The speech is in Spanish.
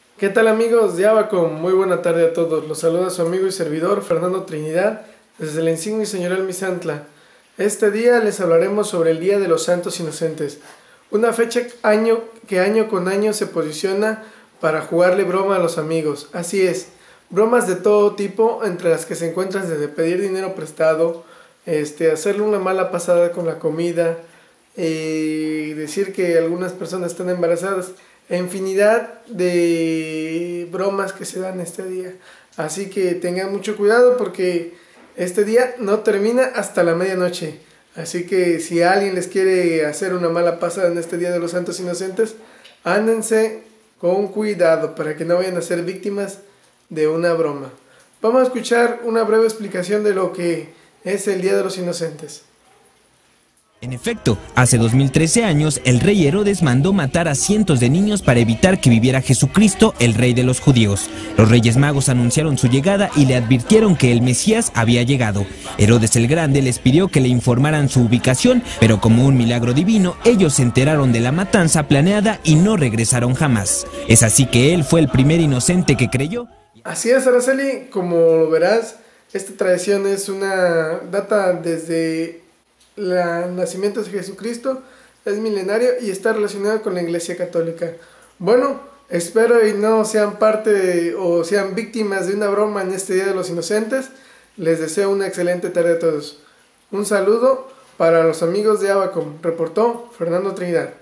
¿Qué tal amigos de Abacom? Muy buena tarde a todos. Los saluda su amigo y servidor Fernando Trinidad desde la Insignia y Señorial Misantla. Este día les hablaremos sobre el Día de los Santos Inocentes, una fecha que año con año se posiciona para jugarle broma a los amigos. Así es, bromas de todo tipo, entre las que se encuentran desde pedir dinero prestado, hacerle una mala pasada con la comida, decir que algunas personas están embarazadas, infinidad de bromas que se dan este día. Así que tengan mucho cuidado porque este día no termina hasta la medianoche. Así que si alguien les quiere hacer una mala pasada en este Día de los Santos Inocentes, ándense con cuidado para que no vayan a ser víctimas de una broma. Vamos a escuchar una breve explicación de lo que es el Día de los Inocentes. En efecto, hace 2013 años, el rey Herodes mandó matar a cientos de niños para evitar que viviera Jesucristo, el rey de los judíos. Los Reyes Magos anunciaron su llegada y le advirtieron que el Mesías había llegado. Herodes el Grande les pidió que le informaran su ubicación, pero como un milagro divino, ellos se enteraron de la matanza planeada y no regresaron jamás. Es así que él fue el primer inocente que creyó. Así es, Araceli, como lo verás, esta tradición data desde el nacimiento de Jesucristo, es milenario y está relacionado con la Iglesia Católica. Bueno, espero y no sean parte o sean víctimas de una broma en este Día de los Inocentes. Les deseo una excelente tarde a todos. Un saludo para los amigos de Abacom. Reportó Fernando Trinidad.